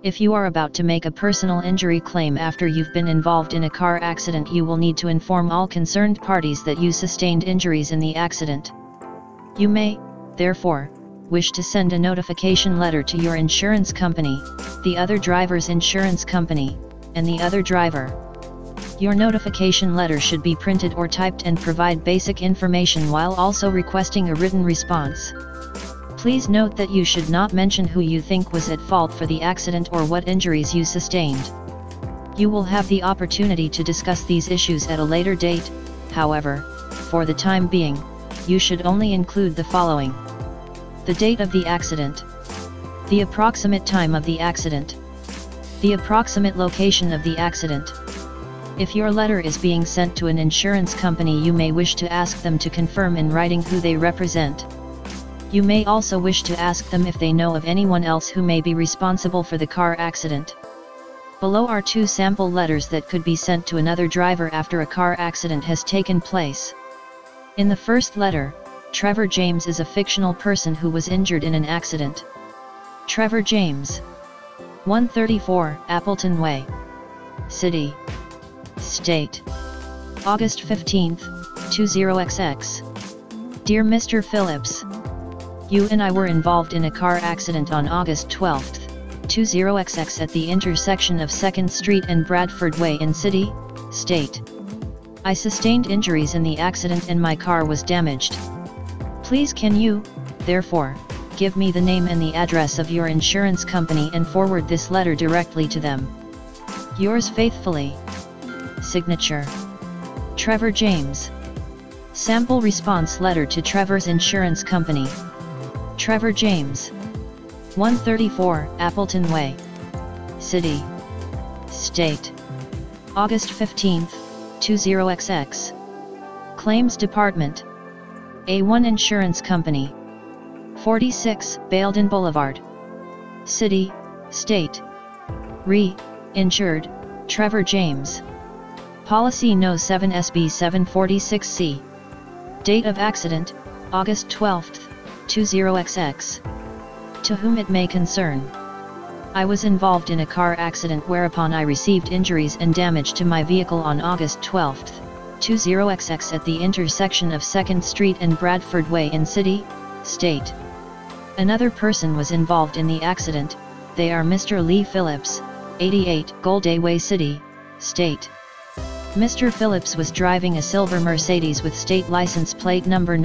If you are about to make a personal injury claim after you've been involved in a car accident, you will need to inform all concerned parties that you sustained injuries in the accident. You may, therefore, wish to send a notification letter to your insurance company, the other driver's insurance company, and the other driver. Your notification letter should be printed or typed and provide basic information while also requesting a written response. Please note that you should not mention who you think was at fault for the accident or what injuries you sustained. You will have the opportunity to discuss these issues at a later date, however, for the time being, you should only include the following: the date of the accident, the approximate time of the accident, the approximate location of the accident. If your letter is being sent to an insurance company, you may wish to ask them to confirm in writing who they represent. You may also wish to ask them if they know of anyone else who may be responsible for the car accident. Below are 2 sample letters that could be sent to another driver after a car accident has taken place. In the first letter, Trevor James is a fictional person who was injured in an accident. Trevor James, 134 Appleton Way, City, State, August 15, 20XX. Dear Mr. Phillips, you and I were involved in a car accident on August 12, 20XX at the intersection of 2nd Street and Bradford Way in City, State. I sustained injuries in the accident and my car was damaged. Please can you, therefore, give me the name and the address of your insurance company and forward this letter directly to them. Yours faithfully. Signature: Trevor James. Sample response letter to Trevor's insurance company. Trevor James, 134 Appleton Way, City, State, August 15, 20XX. Claims Department, A1 Insurance Company, 46 Bayldon Boulevard, City, State. Insured, Trevor James. Policy No. 7 SB 746C. Date of accident, August 12, 20XX. To whom it may concern. I was involved in a car accident whereupon I received injuries and damage to my vehicle on August 12, 20XX at the intersection of 2nd Street and Bradford Way in City, State. Another person was involved in the accident. They are Mr. Lee Phillips, 88 Golday Way, City, State. Mr. Phillips was driving a silver Mercedes with state license plate number.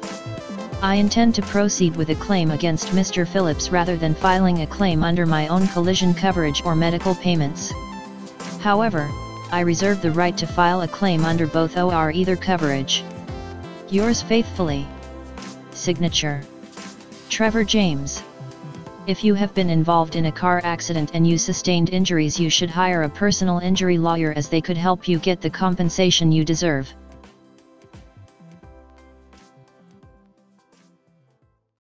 I intend to proceed with a claim against Mr. Phillips rather than filing a claim under my own collision coverage or medical payments. However, I reserve the right to file a claim under both or either coverage. Yours faithfully. Signature: Trevor James. If you have been involved in a car accident and you sustained injuries, you should hire a personal injury lawyer, as they could help you get the compensation you deserve.